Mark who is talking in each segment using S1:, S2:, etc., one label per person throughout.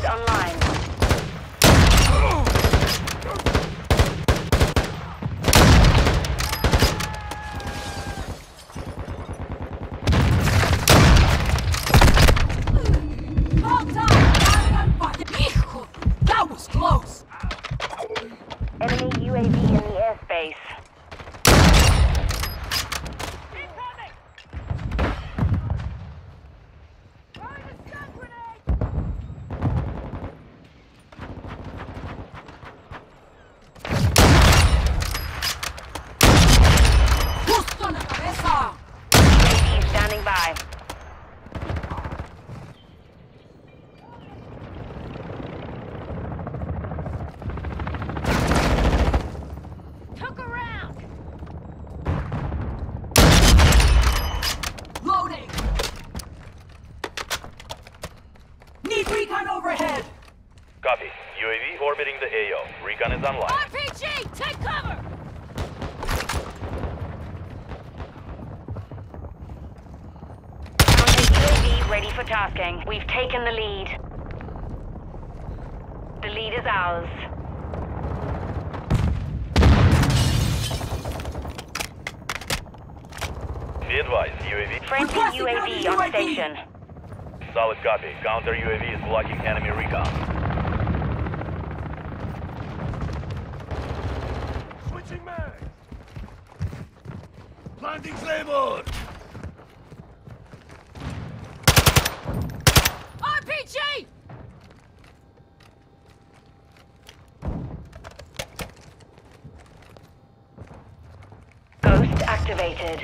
S1: online.
S2: That was close!
S1: Enemy UAV in the airspace.
S2: Justo en la cabeza!
S1: UAV standing by.
S3: Took a round.
S2: Loading! Need recon overhead!
S4: Copy. UAV orbiting the AO. Recon is online.
S3: RPG, take cover.
S1: Counter UAV ready for tasking. We've taken the lead. The lead is ours.
S4: Be advised, UAV.
S1: Friendly
S2: Requesting
S1: UAV
S2: counter
S1: on
S2: UAV.
S1: station.
S4: Solid copy. Counter UAV is blocking enemy recon. Switching mag. Planting Claymore.
S3: RPG.
S1: Ghost activated.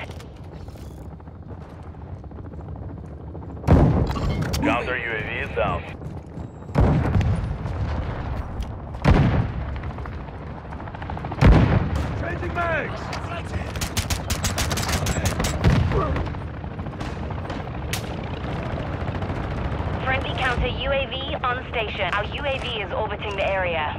S4: Counter UAV is down. Changing mags.
S1: Friendly counter UAV on station. Our UAV is orbiting the area.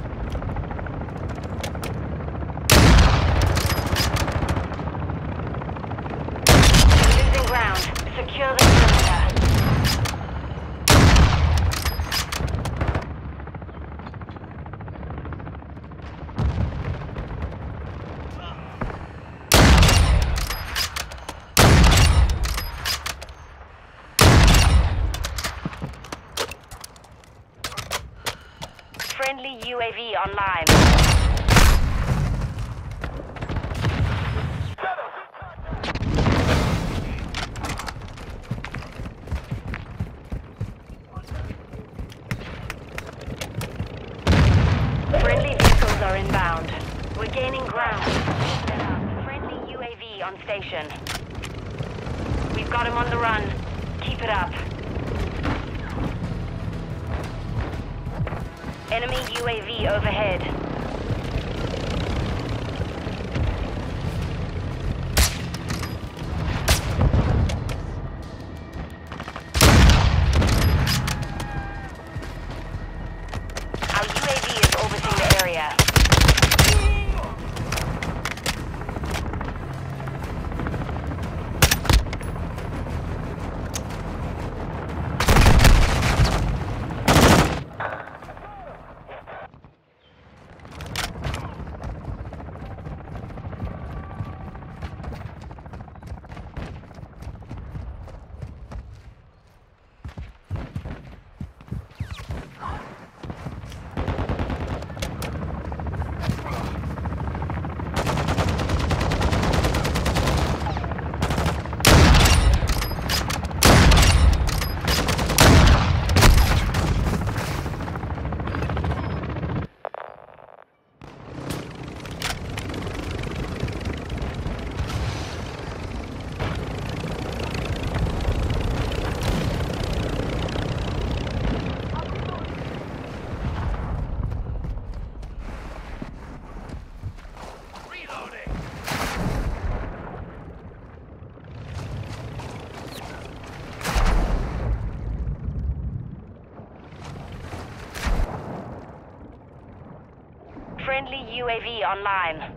S1: Losing ground. Secure the perimeter. Friendly UAV online. Friendly vehicles are inbound. We're gaining ground. Friendly UAV on station. We've got him on the run. Keep it up. Enemy UAV overhead. Our UAV is orbiting the area. Friendly UAV online.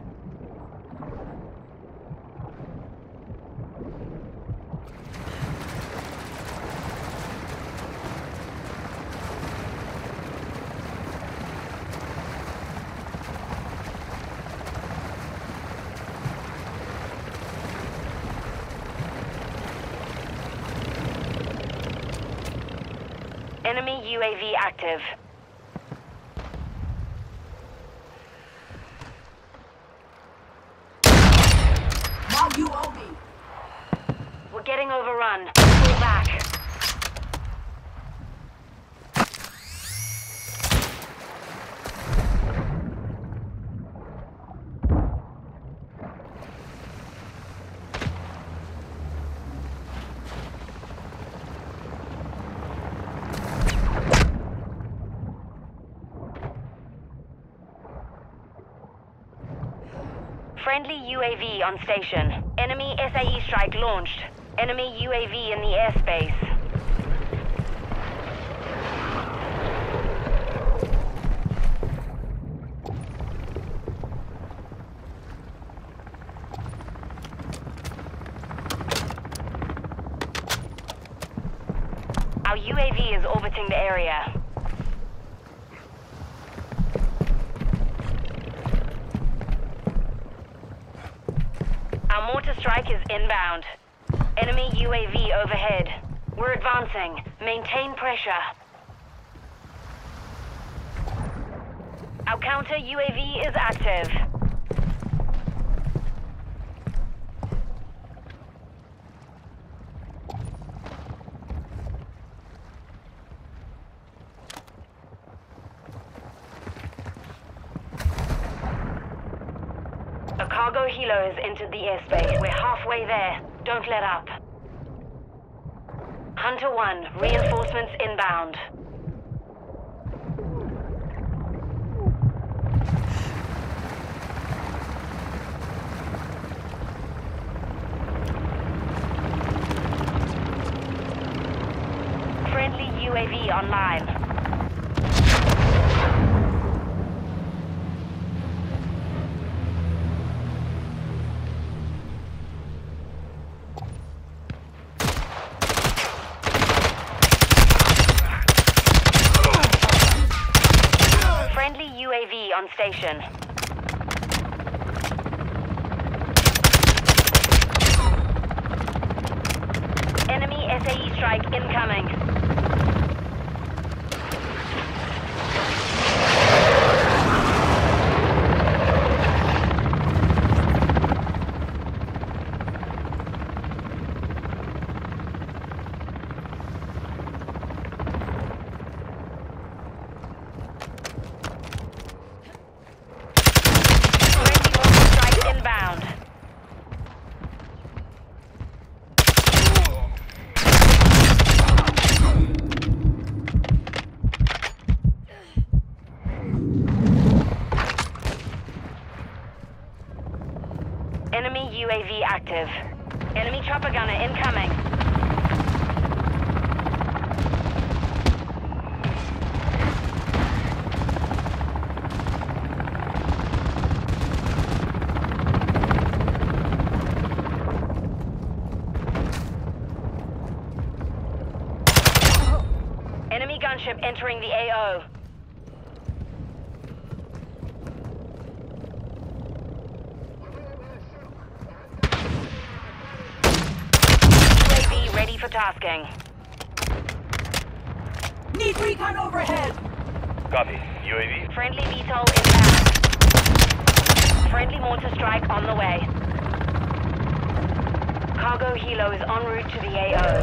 S1: Enemy UAV active.
S2: Now you owe me.
S1: We're getting overrun. Pull back. Friendly UAV on station. Enemy SAE strike launched. Enemy UAV in the airspace. Our UAV is orbiting the area. Our mortar strike is inbound. Enemy UAV overhead. We're advancing. Maintain pressure. Our counter UAV is active. A cargo helo has entered the airspace. We're halfway there. Don't let up. Hunter 1, reinforcements inbound. Friendly UAV online. Friendly UAV on station. Enemy SAE strike incoming. Enemy UAV active. Enemy chopper gunner incoming. Enemy gunship entering the AO. UAV ready for tasking.
S2: Need recon overhead.
S4: Copy. UAV.
S1: Friendly VTOL inbound. Friendly mortar strike on the way. Cargo helo is en route to the AO.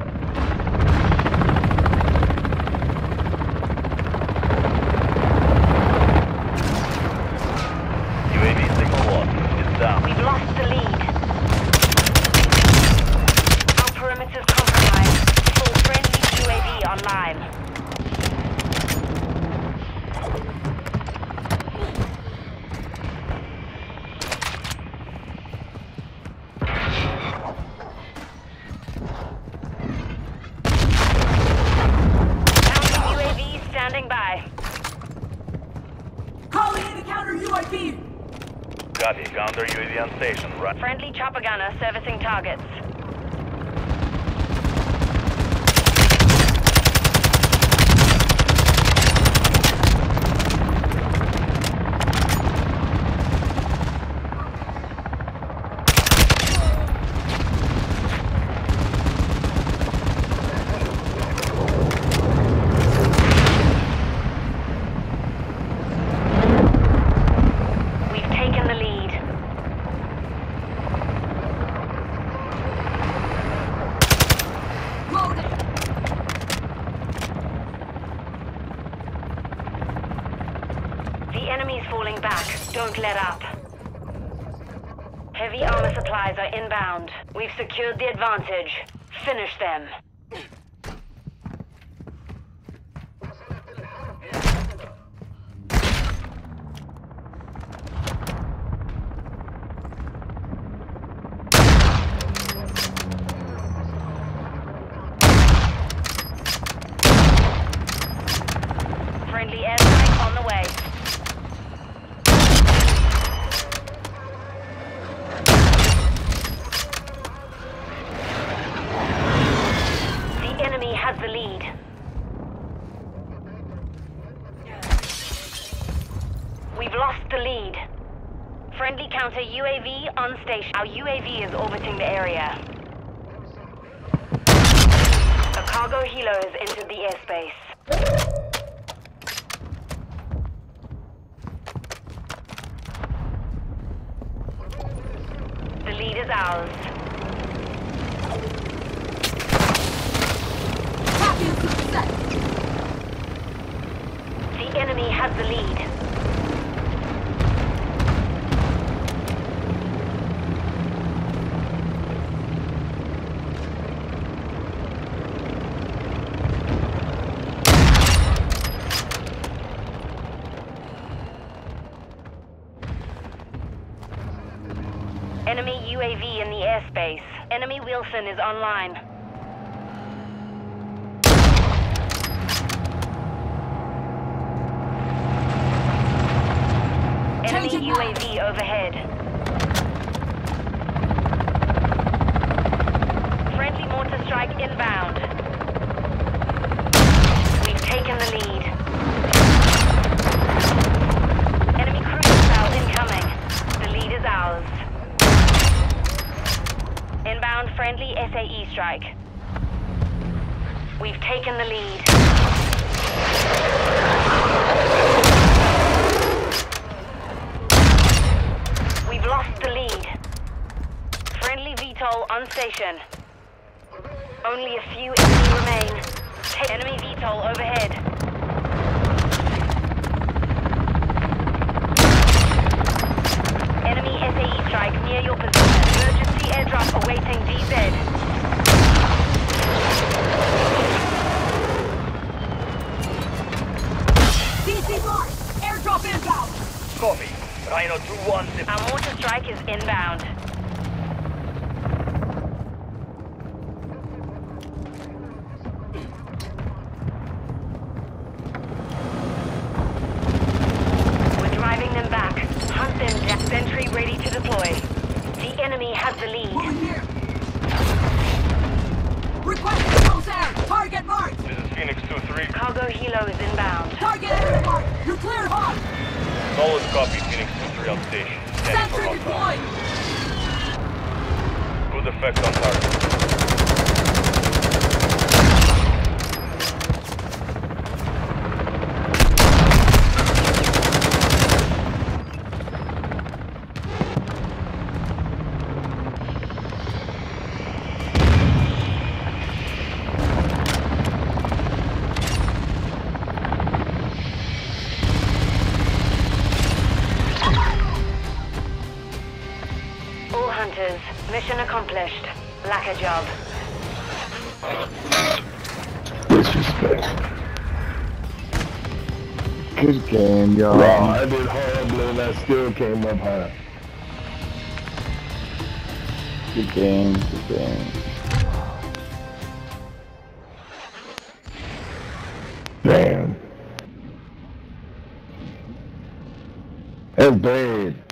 S4: UAV signal lost. It's down.
S1: We've lost the lead. Our perimeter's compromised. Full friendly UAV online. Counter UAV standing by.
S2: Calling in the counter UAV.
S4: Copy. Counter UAV on station. Right.
S1: Friendly chopper gunner servicing targets. Don't let up. Heavy armor supplies are inbound. We've secured the advantage. Finish them. Friendly airstrike on the way. The enemy has the lead. We've lost the lead. Friendly counter UAV on station. Our UAV is orbiting the area. A cargo helo has entered the airspace. The lead is ours. The enemy has the lead. Enemy UAV in the airspace. Enemy Wilson is online. Enemy UAV overhead. Friendly mortar strike inbound. We've taken the lead. Enemy cruise missile incoming. The lead is ours. Inbound friendly SAE strike. We've taken the lead. We've lost the lead. Friendly VTOL on station. Only a few enemy remain. Enemy VTOL overhead. Enemy SAE strike near your position. Emergency airdrop awaiting DZ.
S2: DC mark! Airdrop inbound!
S4: Copy. Rhino 2-1.
S1: Our mortar strike is inbound. We're driving them back. Hunt them down. Sentry ready to deploy. The enemy has the lead.
S2: Moving here! Requesting close air! Target marked!
S4: This is Phoenix 2-3.
S1: Cargo helo is inbound.
S2: Target area marked! You're cleared hot!
S4: Solid copy, Phoenix 2-3 on station. Standing for
S2: Sentry
S4: hostile.
S2: deployed!
S4: Good effect on target.
S1: All hunters, mission accomplished. Lack a job.
S5: Disrespect. Good game, y'all. Bro, I did horrible and I still came up high. Good game, good game. Damn. That's bad.